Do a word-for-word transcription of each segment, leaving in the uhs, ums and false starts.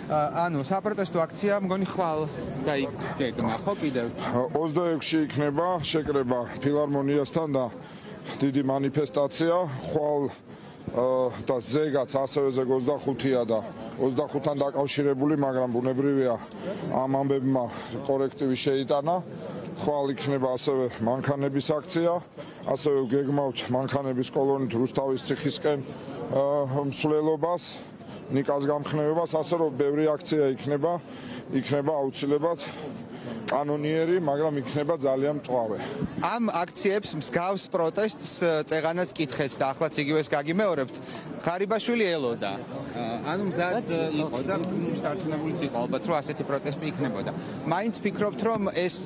ანუ საპროტესტო აქცია მგონი ხვალ დაიგეგმა ხო კიდევ? ოცდაექვსში იქნება შეკრება ფილარმონიასთან და დიდი მანიფესტაცია ხვალ და ზეგაც ასევე ზეგ ოცდახუთია და ოცდახუთთან დაკავშირებული, მაგრამ ბუნებრივია ამ ამბებმა კორექტივი შეიტანა. ხვალ იქნება ასევე მანქანების აქცია, ასევე გეგმავთ მანქანების კოლონით რუსთავის ციხისკენ მსვლელობას, ნიკას გამხნევებას, ასე რომ ბევრი აქცია იქნება, იქნება აუცილებლად კანონიერი, მაგრამ იქნება ძალიან მწვავე. ამ აქციებს მსგავს პროტესტს წეღანაც კითხეთ და ახლაც იგივეს გაგიმეორებთ. ღარიბაშვილი ელოდა. ანუ მზად იყო და დარწმუნებულიც იყო ალბათ რომ ასეთი პროტესტი იქნებოდა. მაინც ფიქრობთ რომ ეს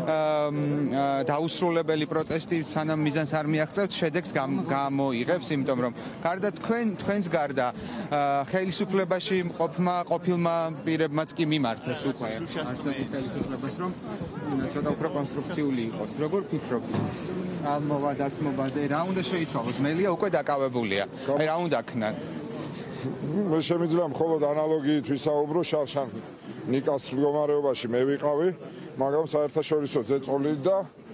დაუსრულებელი პროტესტი სანამ მიზანს არ მიაღწევთ, შედეგს გამოიღებს, იმიტომ რომ გარდა თქვენ თქვენს გარდა ხელისუფლებაში მყოფმა ყოფილმა პირებმაც კი მიმართეს უკვე ასეთი ხელისუფლებას რომ ცოტა უფრო კონსტრუქციული იყოს. როგორ ფიქრობთ? წამოვა დათმობაზე რა უნდა შეიცვალოს? მელია უკვე დაკავებულია. აი რა უნდა ქნან? მე შემიძლია მხოლოდ ანალოგიით ვისაუბრო შარშან ნიკას მდგომარეობაში მე ვიყავი, მაგრამ საერთაშორისო ზეწოლით და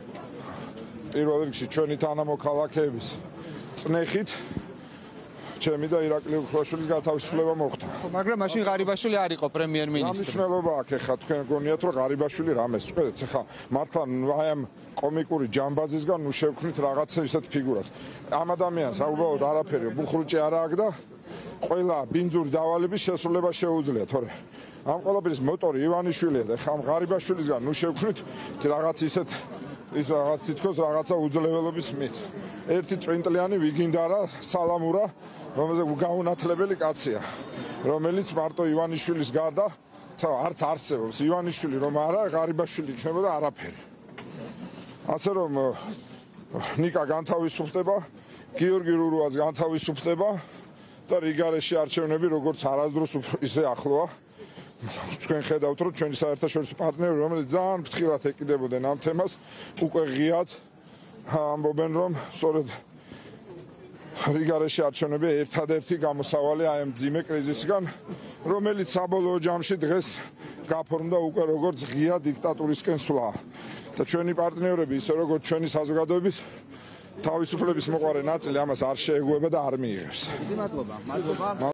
პირველ რიგში ჩვენი თანამოქალაქეების წნეხით ჩემი და ირაკლი უხრაშვილის გათავისუფლება მოხდა. მაგრამ მაშინ ღარიბაშვილი არ იყო პრემიერ-მინისტრი. რა მნიშვნელობა აქვს ახლა თქვენ გონიათ რომ ღარიბაშვილი რამეს წვედეთ? ახლა მართლა აი ამ კომიკური ჯამბაზისგან ნუ შევქმნით რაღაცა ისეთ ფიგურას. ამ ადამიანს უბრალოდ არაფერი ბუხრუჭი არ აქვს და ყველა ბინძური დავალების შესრულება შეუძლია, თორე ამ ყველაფრის მოტორი ივანიშვილია და ხამ ღარიბაშვილისგან ნუ შევქმნით რაღაც ისეთ ის რაღაც თითქოს რაღაცა უძლეველობის მით. ერთი წვინტლიანი ვიგინდარა სალამურა, რომელზეც გაუნათლებელი კაცია, რომელიც მარტო ივანიშვილის გარდა არც არსებობს. ივანიშვილი რომ არა, ღარიბაშვილი იქნებოდა არაფერი. ასე რომ ნიკა განთავისუფლდება, გიორგი რურუაც განთავისუფლდება და რიგარეში არჩევნები როგორც არასდროს ისე ახლოა. თქვენ ხედავთ რომ ჩვენი საერთაშორისო პარტნიორები რომელიც ძალიან ფრთხილად ეკიდებოდნენ ამ თემას უკვე ღიად ამბობენ რომ სწორედ რიგარეში არჩევნები ერთადერთი გამოსავალი აი ამ ძიმე კრიზისიდან რომელიც საბოლოო ჯამში დღეს გაფორმდა უკვე როგორც ღია დიქტატურისკენ სვლა და ჩვენი პარტნიორები ისე როგორც ჩვენი საზოგადოების თავისუფლების მოყარე ნაწილი ამას არ შეეგუება და არ მიიღებს. დიდი მადლობა. მადლობა.